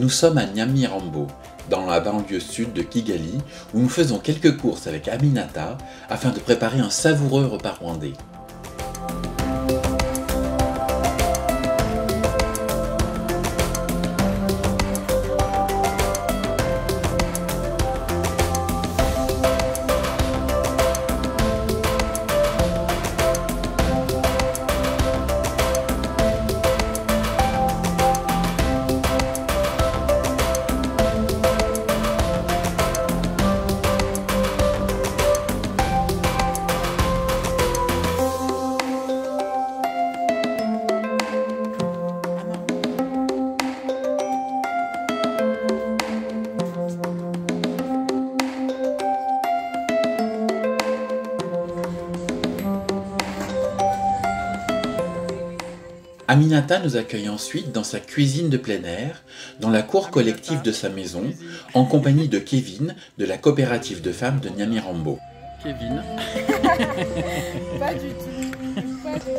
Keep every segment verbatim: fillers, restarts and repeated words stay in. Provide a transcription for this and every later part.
Nous sommes à Nyamirambo, dans la banlieue sud de Kigali, où nous faisons quelques courses avec Aminata afin de préparer un savoureux repas rwandais. Aminata nous accueille ensuite dans sa cuisine de plein air, dans la cour collective de sa maison, en compagnie de Kevin, de la coopérative de femmes de Nyamirambo. Kevin. Pas du tout. Pas du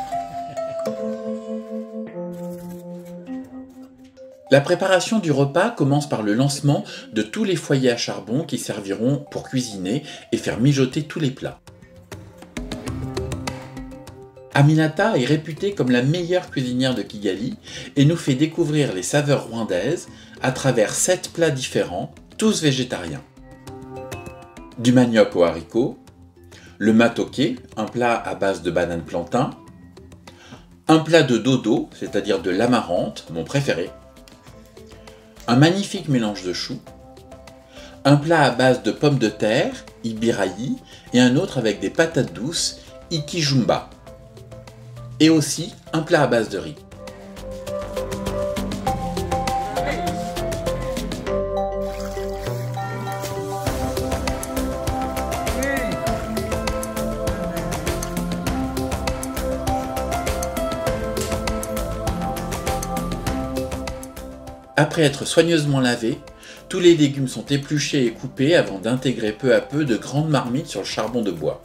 La préparation du repas commence par le lancement de tous les foyers à charbon qui serviront pour cuisiner et faire mijoter tous les plats. Aminata est réputée comme la meilleure cuisinière de Kigali et nous fait découvrir les saveurs rwandaises à travers sept plats différents, tous végétariens. Du manioc aux haricots, le matoke, un plat à base de banane plantain, un plat de dodo, c'est-à-dire de l'amarante, mon préféré, un magnifique mélange de choux, un plat à base de pommes de terre, ibirayi, et un autre avec des patates douces, ikijumba, et aussi un plat à base de riz. Après être soigneusement lavés, tous les légumes sont épluchés et coupés avant d'intégrer peu à peu de grandes marmites sur le charbon de bois.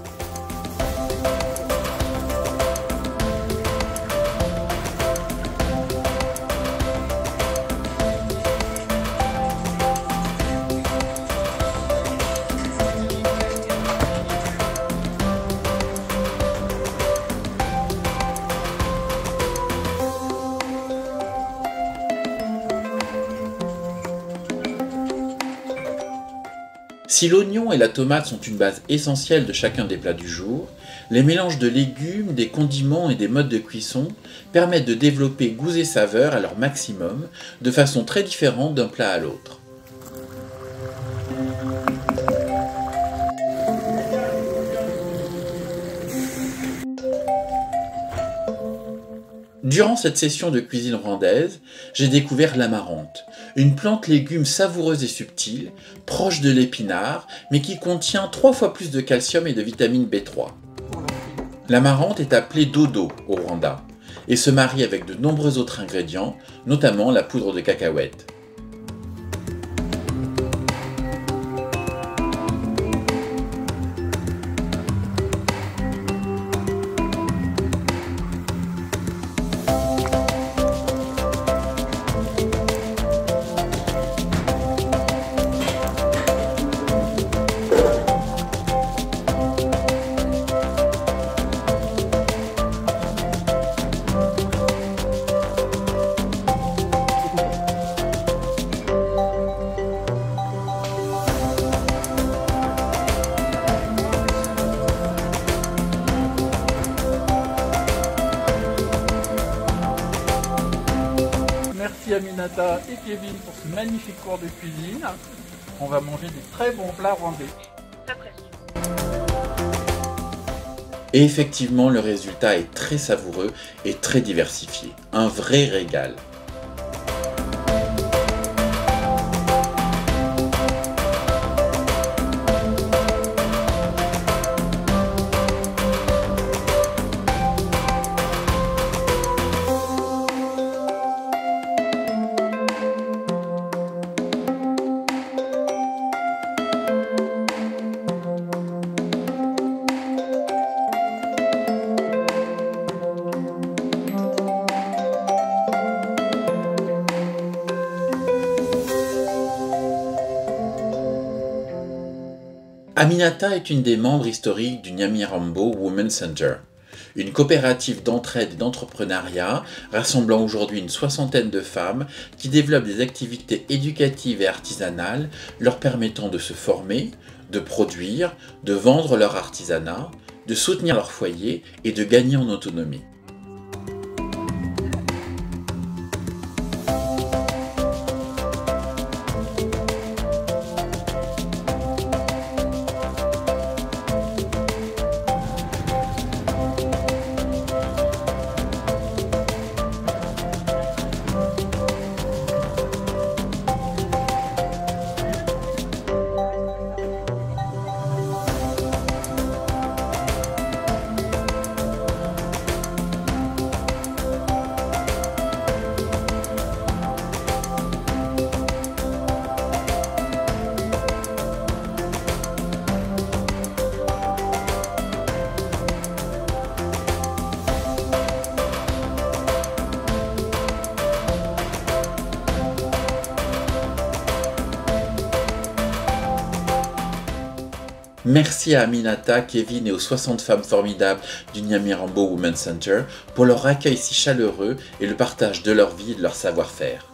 Si l'oignon et la tomate sont une base essentielle de chacun des plats du jour, les mélanges de légumes, des condiments et des modes de cuisson permettent de développer goûts et saveurs à leur maximum, de façon très différente d'un plat à l'autre. Durant cette session de cuisine rwandaise, j'ai découvert l'amarante, une plante légume savoureuse et subtile, proche de l'épinard, mais qui contient trois fois plus de calcium et de vitamine B trois. L'amarante est appelée dodo au Rwanda et se marie avec de nombreux autres ingrédients, notamment la poudre de cacahuète. Merci Aminata et Kevin pour ce magnifique cours de cuisine. On va manger des très bons plats rwandais. Et effectivement, le résultat est très savoureux et très diversifié. Un vrai régal. Aminata est une des membres historiques du Nyamirambo Women's Center, une coopérative d'entraide et d'entrepreneuriat rassemblant aujourd'hui une soixantaine de femmes qui développent des activités éducatives et artisanales leur permettant de se former, de produire, de vendre leur artisanat, de soutenir leur foyer et de gagner en autonomie. Merci à Aminata, Kevin et aux soixante femmes formidables du Nyamirambo Women's Center pour leur accueil si chaleureux et le partage de leur vie et de leur savoir-faire.